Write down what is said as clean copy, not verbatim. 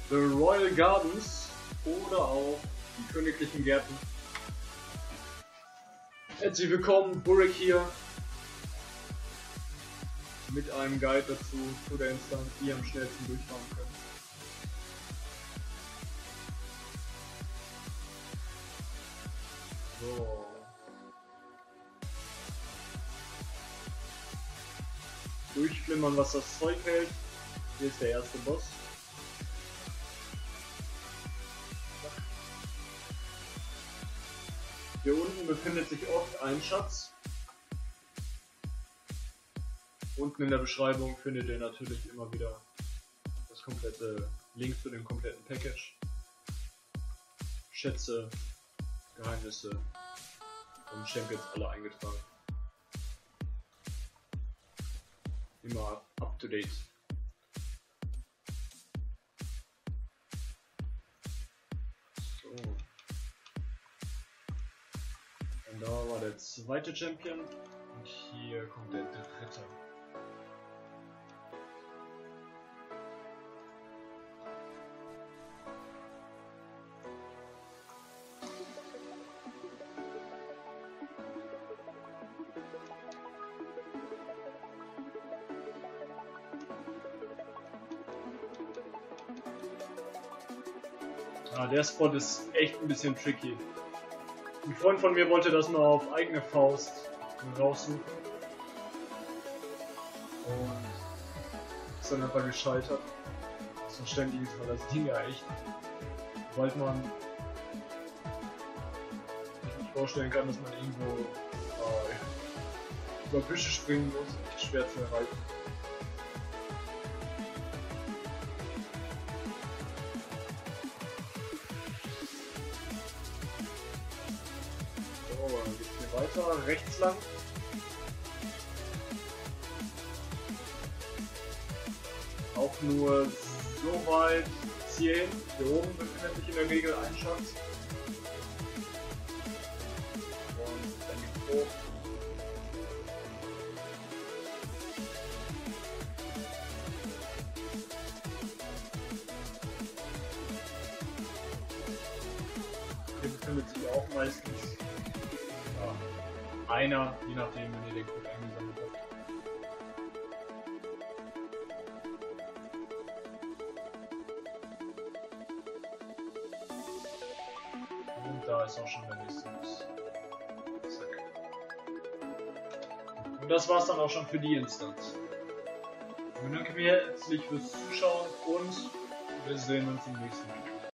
The Royal Gardens oder auch die königlichen Gärten. Herzlich willkommen, Burek hier mit einem Guide dazu zu der Instanz, die ihr am schnellsten durchfahren könnt. So. Durchflimmern, was das Zeug hält. Hier ist der erste Boss. Hier unten befindet sich oft ein Schatz. Unten in der Beschreibung findet ihr natürlich immer wieder das komplette Link zu dem kompletten Package. Schätze, Geheimnisse und Champions alle eingetragen. Immer up to date. So. Und da war der zweite Champion und hier kommt der dritte. Der Spot ist echt ein bisschen tricky. Ein Freund von mir wollte das mal auf eigene Faust raussuchen. Und ist dann einfach gescheitert. Das verständlich ist, weil das Ding ja echt, sobald man sich nicht vorstellen kann, dass man irgendwo über Büsche springen muss, echt schwer zu erreichen. Dann geht's hier weiter, rechts lang. Auch nur so weit bis hierhin. Hier oben befindet sich in der Regel ein Schatz. Und dann geht's hoch. Hier befindet sich auch meistens einer, je nachdem, wenn ihr den Code eingesammelt habt. Und da ist auch schon der nächste Boss. Zack. Und das war's dann auch schon für die Instanz. Ich bedanke mich herzlich fürs Zuschauen und wir sehen uns im nächsten Video.